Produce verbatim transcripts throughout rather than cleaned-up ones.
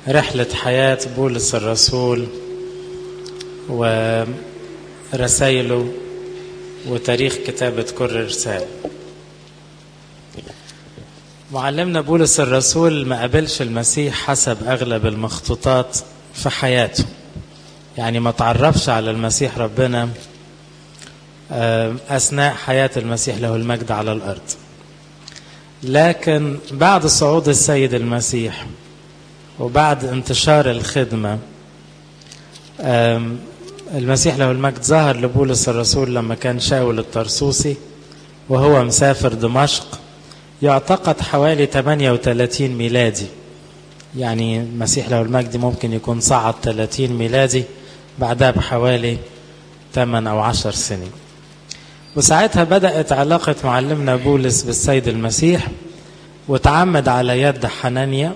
رحلة حياة بولس الرسول ورسائله وتاريخ كتابة كل رسالة. معلمنا بولس الرسول ما قابلش المسيح حسب أغلب المخطوطات في حياته، يعني ما تعرفش على المسيح ربنا أثناء حياة المسيح له المجد على الأرض، لكن بعد صعود السيد المسيح وبعد انتشار الخدمة المسيح له المجد ظهر لبولس الرسول لما كان شاول الطرسوسي وهو مسافر دمشق، يعتقد حوالي ثمانية وثلاثين ميلادي، يعني المسيح له المجد ممكن يكون صعد ثلاثين ميلادي بعدها بحوالي ثمانية أو عشر سنين. وساعتها بدأت علاقة معلمنا بولس بالسيد المسيح وتعمد على يد حنانيا،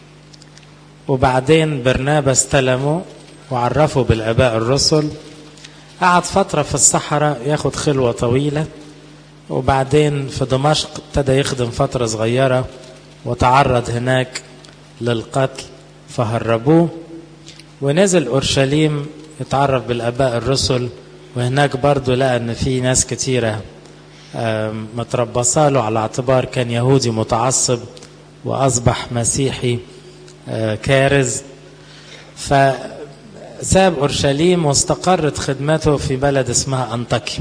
وبعدين برنابا استلمه وعرفه بالآباء الرسل. قعد فترة في الصحراء ياخد خلوة طويلة، وبعدين في دمشق ابتدى يخدم فترة صغيرة وتعرض هناك للقتل فهربوه، ونزل أورشليم يتعرف بالآباء الرسل، وهناك برضو لقى ان في ناس كتيرة متربصاله على اعتبار كان يهودي متعصب وأصبح مسيحي كارز. فساب أورشليم واستقرت خدمته في بلد اسمها أنطاكيا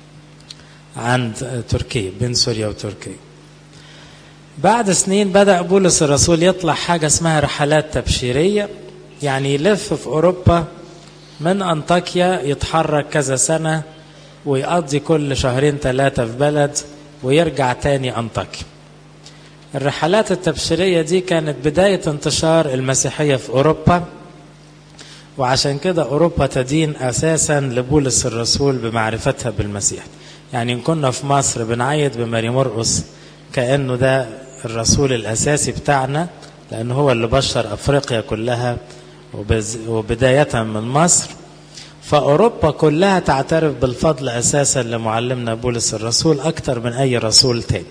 عند تركيا، بين سوريا وتركيا. بعد سنين بدأ بولس الرسول يطلع حاجة اسمها رحلات تبشيرية، يعني يلف في أوروبا من أنطاكيا، يتحرك كذا سنة ويقضي كل شهرين ثلاثة في بلد ويرجع تاني أنطاكيا. الرحلات التبشيرية دي كانت بداية انتشار المسيحية في أوروبا، وعشان كده أوروبا تدين أساسا لبولس الرسول بمعرفتها بالمسيح. يعني إن كنا في مصر بنعيد بماري مرقس كأنه ده الرسول الأساسي بتاعنا، لأنه هو اللي بشر أفريقيا كلها وبداية من مصر، فأوروبا كلها تعترف بالفضل أساسا لمعلمنا بولس الرسول أكتر من أي رسول تاني.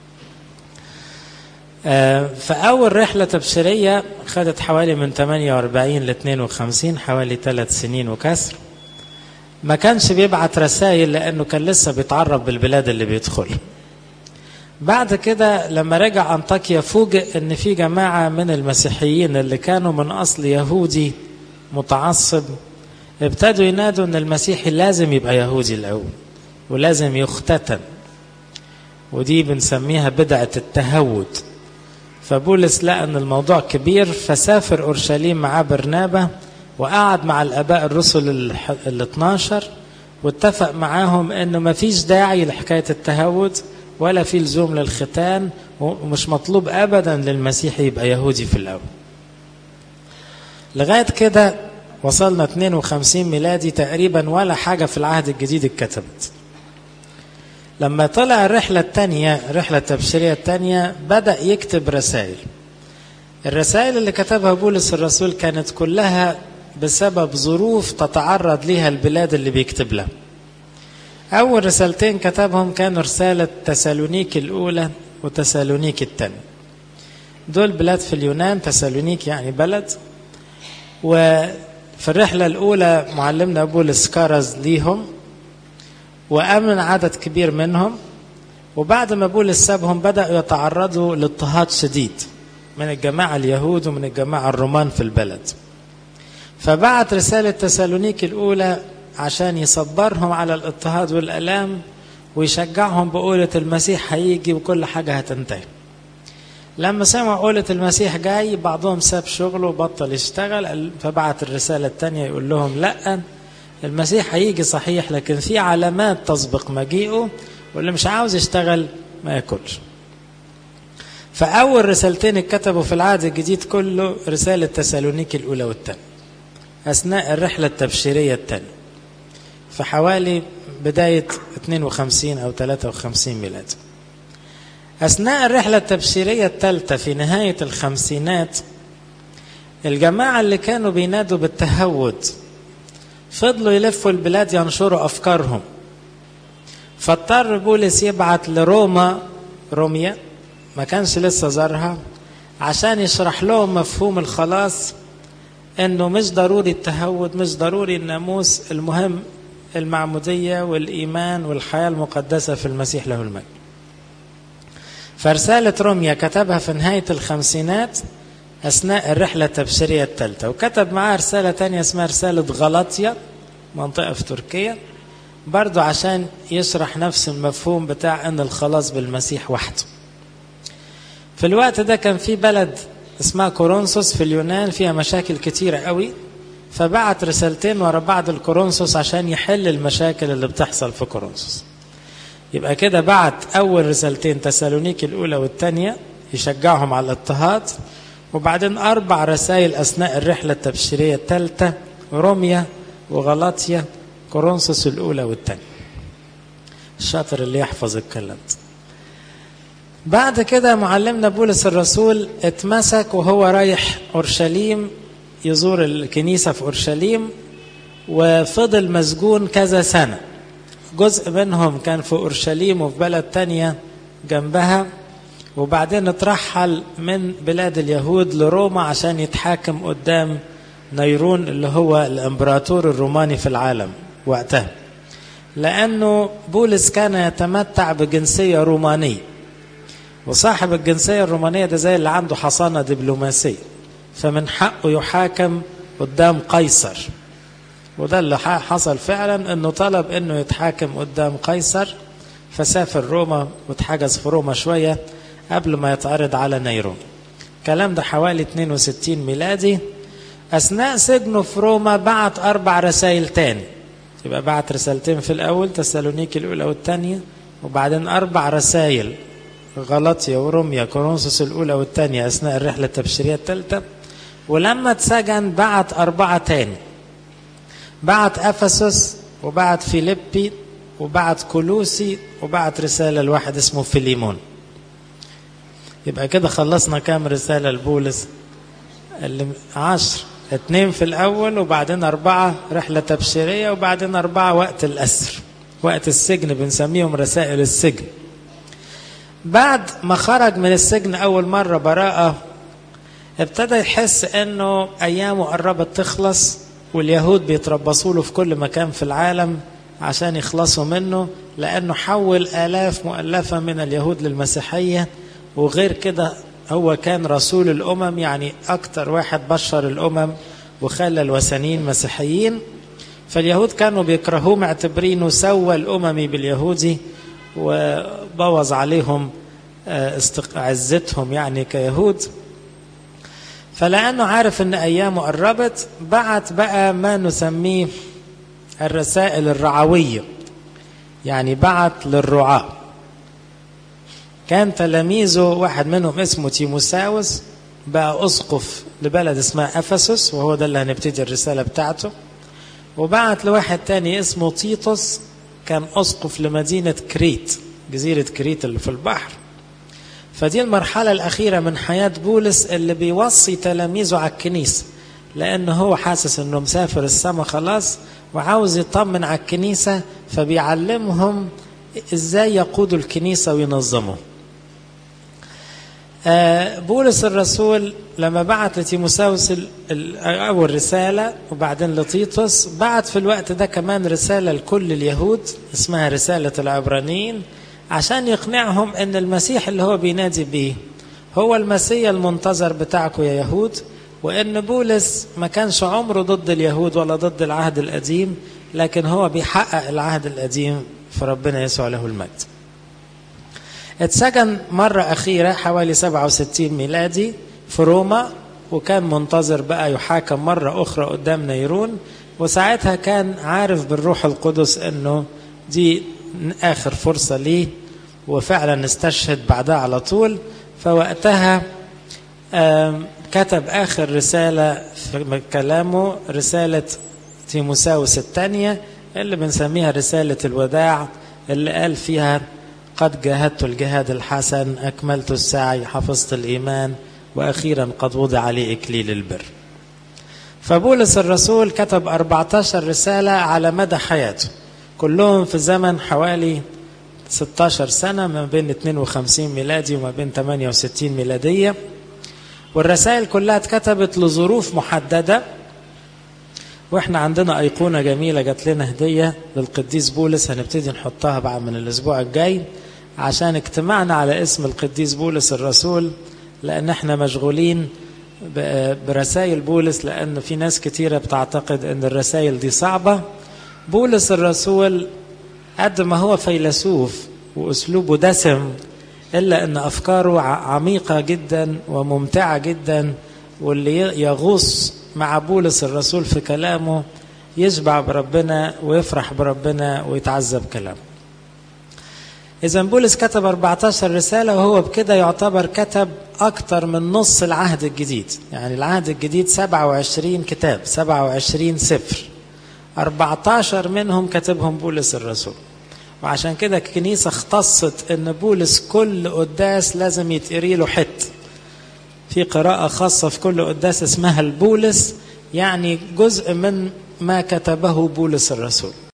فأول رحلة تبشيرية خدت حوالي من ثمانية وأربعين ل اثنين وخمسين، حوالي ثلاث سنين وكسر. ما كانش بيبعت رسائل لأنه كان لسه بيتعرف بالبلاد اللي بيدخلها. بعد كده لما رجع أنطاكيا فوجئ ان في جماعة من المسيحيين اللي كانوا من أصل يهودي متعصب ابتدوا ينادوا ان المسيحي لازم يبقى يهودي الأول ولازم يختتن، ودي بنسميها بدعة التهود. فبولس لقى ان الموضوع كبير فسافر أورشليم مع برنابا وقعد مع الآباء الرسل ال اثناشر واتفق معاهم انه ما فيش داعي لحكاية التهود ولا في لزوم للختان، ومش مطلوب أبدا للمسيح يبقى يهودي في الأول. لغاية كده وصلنا اثنين وخمسين ميلادي تقريبا، ولا حاجة في العهد الجديد اتكتبت. لما طلع الرحلة الثانية، رحلة التبشيرية الثانية، بدأ يكتب رسائل. الرسائل اللي كتبها بولس الرسول كانت كلها بسبب ظروف تتعرض لها البلاد اللي بيكتب لها. أول رسالتين كتبهم كانوا رسالة تسالونيك الأولى وتسالونيك الثانية. دول بلاد في اليونان، تسالونيك يعني بلد. وفي الرحلة الأولى معلمنا بولس كرز ليهم وأمن عدد كبير منهم، وبعد ما بولس سابهم بدأوا يتعرضوا لاضطهاد شديد من الجماعة اليهود ومن الجماعة الرومان في البلد. فبعت رسالة تسالونيك الأولى عشان يصبرهم على الاضطهاد والألام ويشجعهم بقولة المسيح هيجي وكل حاجة هتنتهي. لما سمعوا قولة المسيح جاي بعضهم ساب شغله وبطل يشتغل، فبعت الرسالة الثانية يقول لهم لا، المسيح هيجي صحيح لكن في علامات تسبق مجيئه، واللي مش عاوز يشتغل ما ياكلش. فأول رسالتين اتكتبوا في العهد الجديد كله رسالة تسالونيك الأولى والثانية أثناء الرحلة التبشيرية الثانية في حوالي بداية اثنين وخمسين أو ثلاثة وخمسين ميلاد. أثناء الرحلة التبشيرية الثالثة في نهاية الخمسينات، الجماعة اللي كانوا بينادوا بالتهود فضلوا يلفوا البلاد ينشروا أفكارهم، فاضطر بولس يبعت لروما، روميا ما كانش لسه زارها، عشان يشرح لهم مفهوم الخلاص، انه مش ضروري التهود، مش ضروري الناموس، المهم المعمودية والإيمان والحياة المقدسة في المسيح له المجد. فرسالة روميا كتبها في نهاية الخمسينات أثناء الرحلة التبشيرية الثالثة، وكتب معها رسالة تانية اسمها رسالة غلاطيا، منطقة في تركيا، برضو عشان يشرح نفس المفهوم بتاع أن الخلاص بالمسيح وحده. في الوقت ده كان في بلد اسمها كورنثوس في اليونان فيها مشاكل كتيرة قوي، فبعت رسالتين ورا بعض الكورنثوس عشان يحل المشاكل اللي بتحصل في كورنثوس. يبقى كده بعت أول رسالتين تسالونيكي الأولى والثانية يشجعهم على الاضطهاد، وبعدين أربع رسائل أثناء الرحلة التبشيرية الثالثة، روميا وغلاطيا كورنثوس الأولى والثانية. الشاطر اللي يحفظ الكلام. بعد كده معلمنا بولس الرسول اتمسك وهو رايح أورشليم يزور الكنيسة في أورشليم، وفضل مسجون كذا سنة. جزء منهم كان في أورشليم وفي بلد تانية جنبها، وبعدين اترحل من بلاد اليهود لروما عشان يتحاكم قدام نيرون اللي هو الامبراطور الروماني في العالم وقتها، لأنه بولس كان يتمتع بجنسية رومانية، وصاحب الجنسية الرومانية ده زي اللي عنده حصانة دبلوماسية، فمن حقه يحاكم قدام قيصر. وده اللي حصل فعلا، انه طلب انه يتحاكم قدام قيصر، فسافر روما واتحجز في روما شوية قبل ما يتعرض على نيرون. الكلام ده حوالي اثنين وستين ميلادي. اثناء سجنه في روما بعت اربع رسائل تاني، يبقى بعت رسالتين في الاول تسالونيكي الاولى والثانية، وبعدين اربع رسائل غلاطيا وروميا كورنثوس الاولى والثانية اثناء الرحلة التبشيرية الثالثة. ولما اتسجن بعت اربعة تاني، بعت افسس وبعت فيليبي وبعت كولوسي وبعت رسالة لواحد اسمه فيليمون. يبقى كده خلصنا كام رسالة لبولس؟ اللي عشر، اتنين في الاول وبعدين اربعة رحلة تبشيرية وبعدين اربعة وقت الاسر، وقت السجن بنسميهم رسائل السجن. بعد ما خرج من السجن اول مرة براءة، ابتدى يحس انه ايامه قربت تخلص، واليهود بيتربصوا له في كل مكان في العالم عشان يخلصوا منه، لانه حول الاف مؤلفة من اليهود للمسيحية. وغير كده هو كان رسول الامم، يعني اكتر واحد بشر الامم وخلى الوثنيين مسيحيين. فاليهود كانوا بيكرهوه، معتبرينه سوى الاممي باليهودي وبوظ عليهم عزتهم يعني كيهود. فلأنه عارف ان ايامه قربت، بعت بقى ما نسميه الرسائل الرعوية، يعني بعت للرعاة. كان تلاميذه واحد منهم اسمه تيموساوس بقى اسقف لبلد اسمها افسس، وهو ده اللي هنبتدي الرسالة بتاعته. وبعت لواحد تاني اسمه تيتوس كان اسقف لمدينة كريت، جزيرة كريت اللي في البحر. فدي المرحلة الأخيرة من حياة بولس اللي بيوصي تلاميذه على الكنيسة، لأنه هو حاسس أنه مسافر السما خلاص وعاوز يطمن على الكنيسة، فبيعلمهم إزاي يقودوا الكنيسة وينظموا. بولس الرسول لما بعت لتيموساوس أول رسالة وبعدين لتيتوس، بعت في الوقت ده كمان رسالة لكل اليهود اسمها رسالة العبرانيين، عشان يقنعهم ان المسيح اللي هو بينادي بيه هو المسيح المنتظر بتاعكم يا يهود، وان بولس ما كانش عمره ضد اليهود ولا ضد العهد القديم، لكن هو بيحقق العهد القديم في ربنا يسوع له المجد. اتسجن مرة أخيرة حوالي سبعة وستين ميلادي في روما، وكان منتظر بقى يحاكم مرة أخرى قدام نيرون. وساعتها كان عارف بالروح القدس أنه دي آخر فرصة ليه، وفعلا استشهد بعدها على طول. فوقتها كتب آخر رسالة في كلامه، رسالة تيموساوس الثانية اللي بنسميها رسالة الوداع، اللي قال فيها قد جاهدت الجهاد الحسن، أكملت السعي، حفظت الإيمان، وأخيرا قد وضع لي إكليل البر. فبولس الرسول كتب أربعة عشر رسالة على مدى حياته، كلهم في زمن حوالي ستة عشر سنة، ما بين اثنين وخمسين ميلادي وما بين ثمانية وستين ميلادية. والرسائل كلها اتكتبت لظروف محددة. واحنا عندنا أيقونة جميلة جات لنا هدية للقديس بولس، هنبتدي نحطها بقى من الأسبوع الجاي عشان اجتمعنا على اسم القديس بولس الرسول، لأن احنا مشغولين برسائل بولس، لأن في ناس كتيرة بتعتقد أن الرسائل دي صعبة. بولس الرسول قد ما هو فيلسوف وأسلوبه دسم، إلا أن أفكاره عميقة جدا وممتعة جدا، واللي يغوص مع بولس الرسول في كلامه يشبع بربنا ويفرح بربنا ويتعذب كلامه. إذن بولس كتب أربعة عشر رسالة، وهو بكده يعتبر كتب أكتر من نص العهد الجديد. يعني العهد الجديد سبعة وعشرين كتاب، سبعة وعشرين سفر، أربعة عشر منهم كتبهم بولس الرسول. وعشان كده الكنيسة اختصت ان بولس كل قداس لازم يتقري له حت، في قراءة خاصة في كل قداس اسمها البولس، يعني جزء من ما كتبه بولس الرسول.